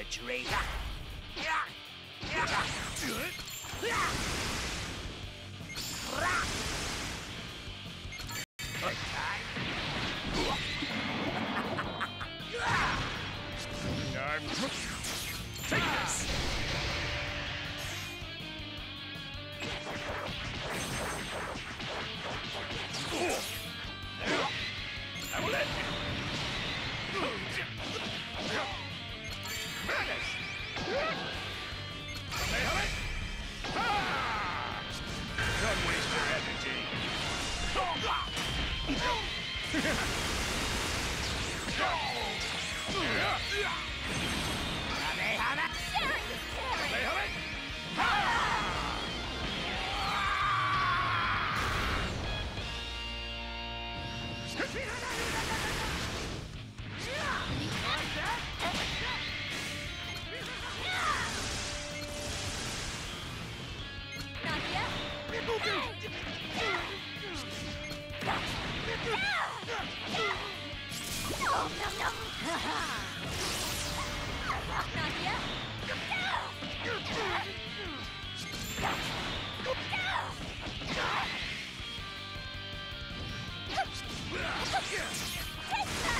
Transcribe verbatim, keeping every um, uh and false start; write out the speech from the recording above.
victory. Take this! I will end you! Madness! May have it! Ha! Don't waste your energy! Sharing is caring! May have it! Nadia? Oh, no, no! Nadia? Take that!